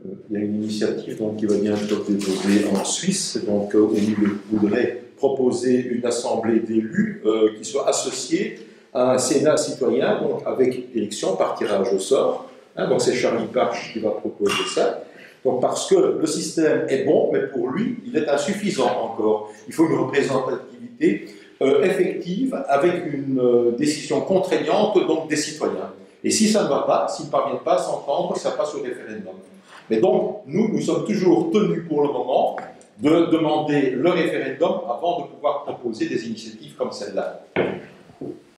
il y a une initiative donc, qui va bientôt être déposée en Suisse, donc où il voudrait proposer une assemblée d'élus qui soit associée à un Sénat citoyen, donc avec élection par tirage au sort. Hein, donc c'est Charlie Parch qui va proposer ça. Donc parce que le système est bon, mais pour lui, il est insuffisant encore. Il faut une représentativité effective avec une décision contraignante donc des citoyens. Et si ça ne va pas, s'ils ne parviennent pas à s'entendre, ça passe au référendum. Mais donc, nous sommes toujours tenus pour le moment de demander le référendum avant de pouvoir proposer des initiatives comme celle-là.